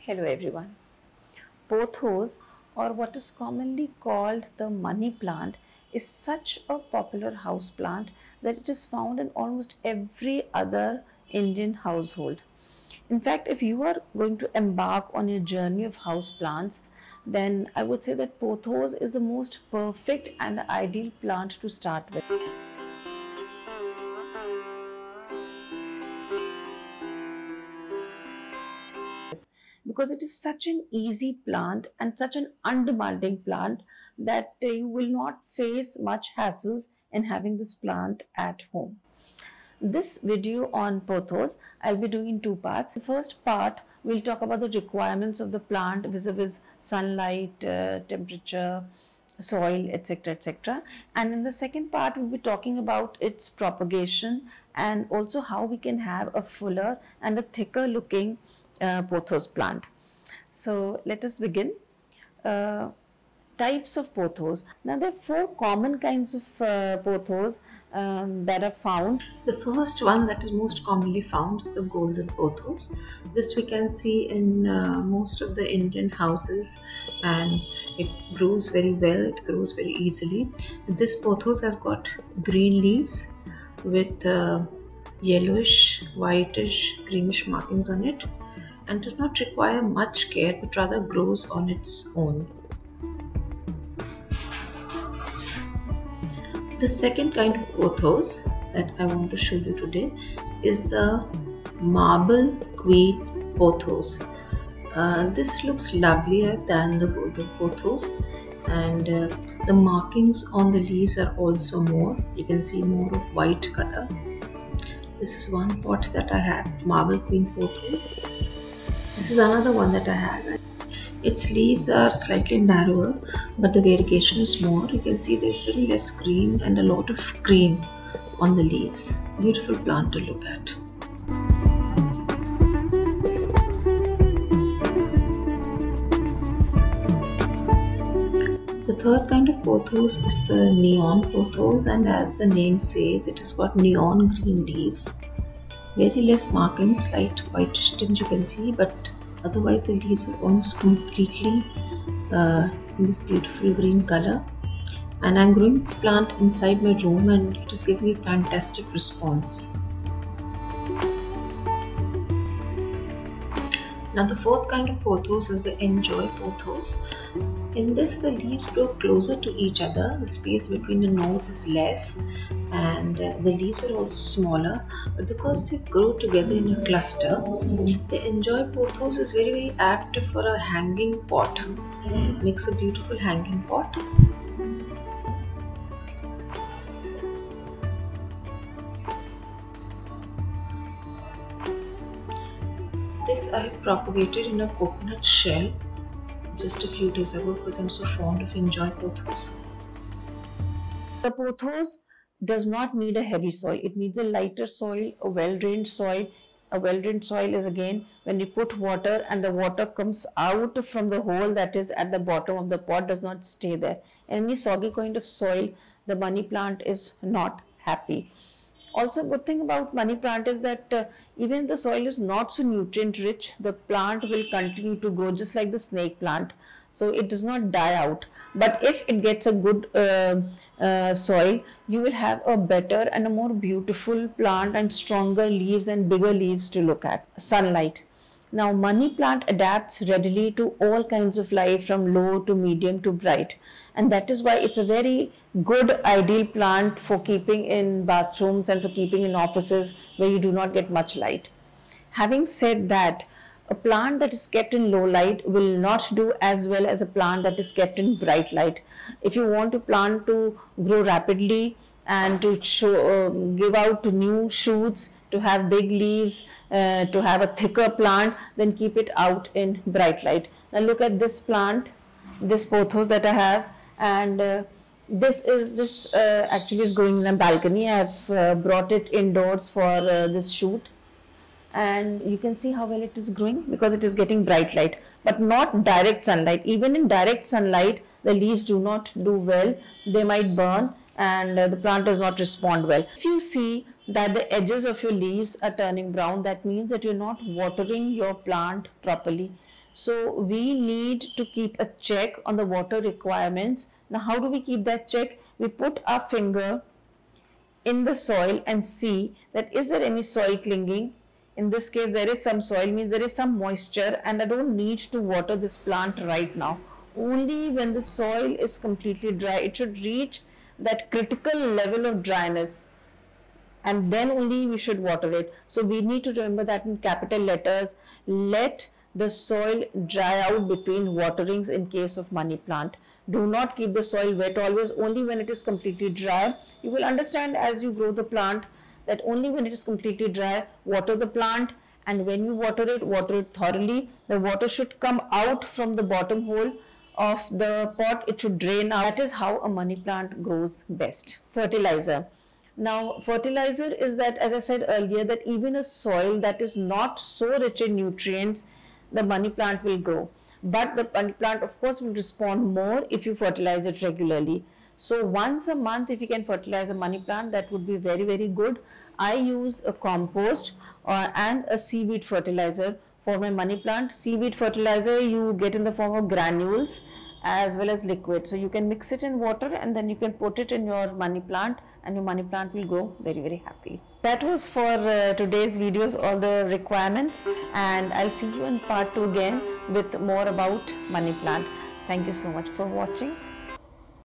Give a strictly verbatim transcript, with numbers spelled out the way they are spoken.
Hello everyone. Pothos, or what is commonly called the money plant, is such a popular house plant that it is found in almost every other Indian household. In fact, if you are going to embark on your journey of house plants, then I would say that pothos is the most perfect and the ideal plant to start with. Because it is such an easy plant and such an undemanding plant that uh, you will not face much hassles in having this plant at home. This video on pothos I'll be doing in two parts. The first part we'll talk about the requirements of the plant vis-a-vis sunlight, uh, temperature, soil, etc, etc, and in the second part we'll be talking about its propagation and also how we can have a fuller and a thicker looking uh, pothos plant. So let us begin. Uh, types of pothos. Now there are four common kinds of uh, pothos um, that are found. The first one that is most commonly found is the golden pothos. This we can see in uh, most of the Indian houses, and it grows very well, it grows very easily. This pothos has got green leaves with uh, yellowish, whitish, greenish markings on it, and does not require much care but rather grows on its own. The second kind of pothos that I want to show you today is the marble queen pothos. Uh, this looks lovelier than the golden pothos, and uh, the markings on the leaves are also more. You can see more of white color. This is one pot that I have, marble queen pothos. This is another one that I have. Its leaves are slightly narrower, but the variegation is more. You can see there's very less green and a lot of green on the leaves. Beautiful plant to look at. The third kind of pothos is the neon pothos, and as the name says, it has got neon green leaves. Very less markings, slight whitish tinge you can see, but otherwise the leaves are almost completely uh, in this beautiful green color. And I'm growing this plant inside my room, and it is giving me a fantastic response. Now the fourth kind of pothos is the enjoy pothos. In this, the leaves grow closer to each other. The space between the nodes is less, and uh, the leaves are also smaller, but because they grow together in a cluster, the enjoy pothos is very very apt for a hanging pot. It makes a beautiful hanging pot. This I have propagated in a coconut shell just a few days ago because I'm so fond of enjoy pothos. The pothos does not need a heavy soil. It needs a lighter soil, a well-drained soil. A well-drained soil is again when you put water and the water comes out from the hole that is at the bottom of the pot, does not stay there. Any soggy kind of soil, the money plant is not happy. Also, good thing about money plant is that uh, even if the soil is not so nutrient rich, the plant will continue to grow just like the snake plant. So it does not die out. But if it gets a good uh, uh, soil, you will have a better and a more beautiful plant and stronger leaves and bigger leaves to look at. Sunlight. Now money plant adapts readily to all kinds of light from low to medium to bright, and that is why it's a very good ideal plant for keeping in bathrooms and for keeping in offices where you do not get much light. Having said that, a plant that is kept in low light will not do as well as a plant that is kept in bright light. If you want a plant to grow rapidly and to show, uh, give out new shoots, to have big leaves, uh, to have a thicker plant, then keep it out in bright light. Now look at this plant, this pothos that I have, and uh, this is this uh, actually is growing in a balcony. I have uh, brought it indoors for uh, this shoot, and you can see how well it is growing because it is getting bright light, but not direct sunlight. Even in direct sunlight, the leaves do not do well. They might burn, and uh, the plant does not respond well. If you see that the edges of your leaves are turning brown, that means that you're not watering your plant properly. So we need to keep a check on the water requirements. Now how do we keep that check? We put our finger in the soil and see that is there any soil clinging. In this case there is some soil, means there is some moisture, and I don't need to water this plant right now. Only when the soil is completely dry, it should reach that critical level of dryness, and then only we should water it. So we need to remember that in capital letters. Let the soil dry out between waterings in case of money plant. Do not keep the soil wet always, only when it is completely dry. You will understand as you grow the plant that only when it is completely dry, water the plant, and when you water it, water it thoroughly. The water should come out from the bottom hole of the pot, it should drain out. That is how a money plant grows best. Fertilizer. Now fertilizer is that, as I said earlier, that even a soil that is not so rich in nutrients, the money plant will grow. But the money plant of course will respond more if you fertilize it regularly. So once a month if you can fertilize a money plant, that would be very very good. I use a compost uh, and a seaweed fertilizer for my money plant. Seaweed fertilizer you get in the form of granules as well as liquid. So you can mix it in water and then you can put it in your money plant, and your money plant will grow very very happy. That was for uh, today's videos, all the requirements, and I'll see you in part two again with more about money plant. Thank you so much for watching.